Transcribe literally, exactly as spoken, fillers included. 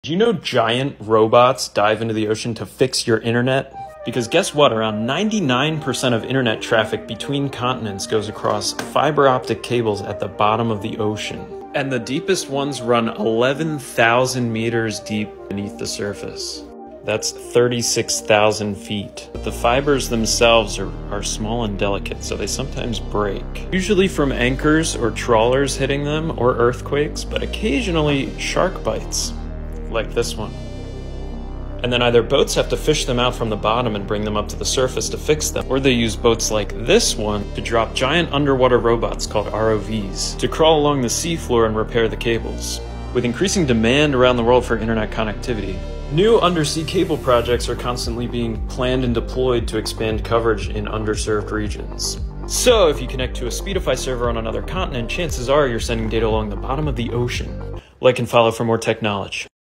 Do you know giant robots dive into the ocean to fix your internet? Because guess what? Around ninety-nine percent of internet traffic between continents goes across fiber optic cables at the bottom of the ocean. And the deepest ones run eleven thousand meters deep beneath the surface. That's thirty-six thousand feet. But the fibers themselves are, are small and delicate, so they sometimes break. Usually from anchors or trawlers hitting them, or earthquakes, but occasionally shark bites, like this one. And then either boats have to fish them out from the bottom and bring them up to the surface to fix them, or they use boats like this one to drop giant underwater robots called R O Vs to crawl along the seafloor and repair the cables. With increasing demand around the world for internet connectivity, new undersea cable projects are constantly being planned and deployed to expand coverage in underserved regions. So if you connect to a Speedify server on another continent, chances are you're sending data along the bottom of the ocean. Like and follow for more tech knowledge.